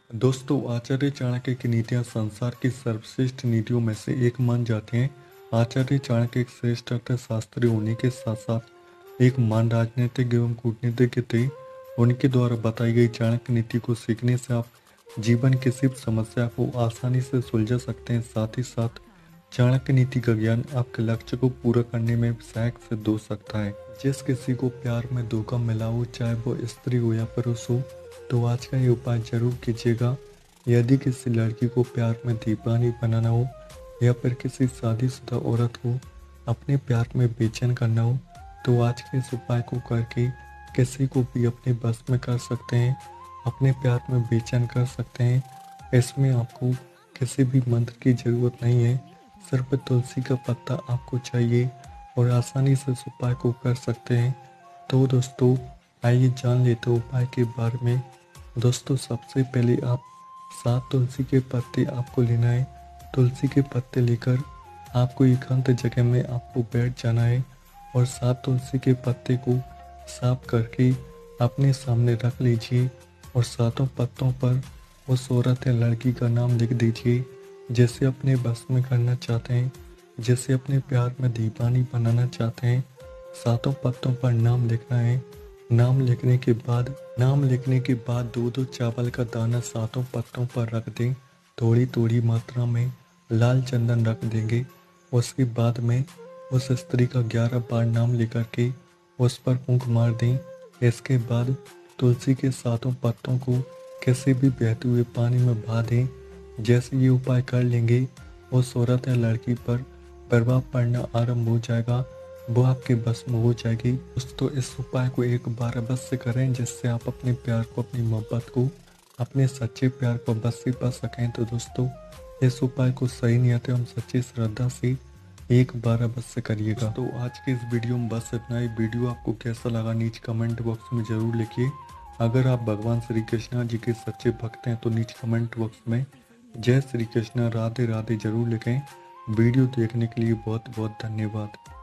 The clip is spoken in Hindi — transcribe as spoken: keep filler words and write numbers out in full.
दोस्तों, आचार्य चाणक्य की नीतियां संसार की सर्वश्रेष्ठ नीतियों में से एक मान जाती हैं। आचार्य चाणक्य एक श्रेष्ठ अर्थशास्त्री होने के साथ साथ एक महान राजनीतिक एवं कूटनीतिज्ञ थे। उनके द्वारा बताई गई चाणक्य नीति को सीखने से आप जीवन की किसी भी समस्या को आसानी से सुलझा सकते हैं। साथ ही साथ चाणक्य नीति का ज्ञान आपके लक्ष्य को पूरा करने में सहायक सिद्ध हो सकता है। जिस किसी को प्यार में धोखा मिला हो, चाहे वो स्त्री हो या पुरुष हो, तो आज का ये उपाय जरूर कीजिएगा। यदि किसी लड़की को प्यार में दीवानी बनाना हो या फिर किसी शादीशुदा औरत को अपने प्यार में बेचैन करना हो, तो आज के इस उपाय को करके किसी को भी अपने बस में कर सकते हैं, अपने प्यार में बेचैन कर सकते हैं। इसमें आपको किसी भी मंत्र की ज़रूरत नहीं है, सिर्फ तुलसी का पत्ता आपको चाहिए और आसानी से इस उपाय को कर सकते हैं। तो दोस्तों, आइए जान लेते हैं उपाय के बारे में। दोस्तों, सबसे पहले आप सात तुलसी के पत्ते आपको लेना है। तुलसी के पत्ते लेकर आपको एकांत जगह में आपको बैठ जाना है और सात तुलसी के पत्ते को साफ करके अपने सामने रख लीजिए और सातों पत्तों पर उस औरत या लड़की का नाम लिख दीजिए जैसे अपने बस में करना चाहते हैं, जैसे अपने प्यार में दीवानी बनाना चाहते हैं। सातों पत्तों पर नाम लिखना है। नाम लिखने के बाद नाम लिखने के बाद दो दो चावल का दाना सातों पत्तों पर रख दें। थोड़ी थोड़ी मात्रा में लाल चंदन रख देंगे। उसके बाद में उस स्त्री का ग्यारह बार नाम लेकर के उस पर फूंक मार दें। इसके बाद तुलसी के सातों पत्तों को किसी भी बहते हुए पानी में बहा दें। जैसे ये उपाय कर लेंगे, उस औरत या लड़की पर प्रभाव पड़ना आरंभ हो जाएगा, वो आपके बस में हो जाएगी। दोस्तों, इस उपाय को एक बार अवश्य करें जिससे आप अपने प्यार को, अपनी मोहब्बत को, अपने सच्चे प्यार को अवश्य पा सकें। तो दोस्तों, इस उपाय को सही नियत एवं सच्ची श्रद्धा से एक बार अवश्य करिएगा। तो आज के इस वीडियो में बस इतना ही। वीडियो आपको कैसा लगा नीचे कमेंट बॉक्स में जरूर लिखिए। अगर आप भगवान श्री कृष्णा जी के सच्चे भक्त हैं तो नीचे कमेंट बॉक्स में जय श्री कृष्णा, राधे राधे जरूर लिखें। वीडियो देखने के लिए बहुत बहुत धन्यवाद।